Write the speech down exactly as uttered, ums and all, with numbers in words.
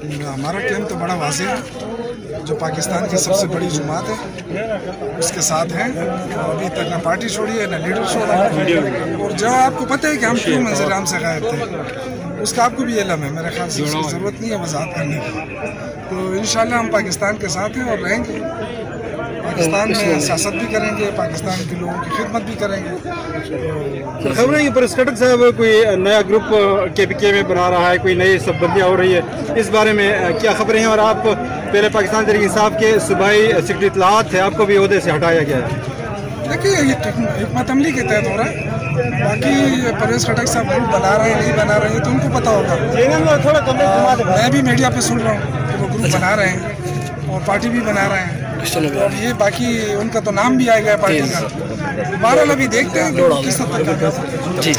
हमारा क्लेम तो बड़ा वाज़ेह है, जो पाकिस्तान की सबसे बड़ी जुमात है उसके साथ हैं। अभी तक ना पार्टी छोड़ी है ना लीडर छोड़ा है। और जो आपको पता है कि हम क्यों मंजर-ए-आम से गायब थे, उसका आपको भी इल्म है, मेरे ख्याल से उसकी ज़रूरत नहीं है वजाहत करने की। तो इंशाल्लाह हम पाकिस्तान के साथ हैं और रहेंगे, पाकिस्तान में सियासत भी करेंगे, पाकिस्तान के लोगों की खिदमत भी करेंगे। तो खबर है कि परवेज़ खटक साहब कोई नया ग्रुप के पी के में बना रहा है, कोई नई सबबंदियाँ हो रही है, इस बारे में क्या खबरें हैं? और आप पहले पाकिस्तान तहरीक इंसाफ के सूबाई सेक्रेटरी इत्तलात थे, आपको भी ओहदे से हटाया गया है। देखिए ये हिकमत अमली के तहत हो रहा है, बाकी परवेज़ खटक साहब ग्रुप बना रहे हैं नहीं बना रहे हैं तो उनको पता होगा। मैं भी मीडिया पे सुन रहा हूँ कि वो ग्रुप बना रहे हैं और पार्टी भी बना रहे हैं। और ये बाकी उनका तो नाम भी आएगा पार्टी का। बहरहाल अभी देखते हैं कि किस हद तक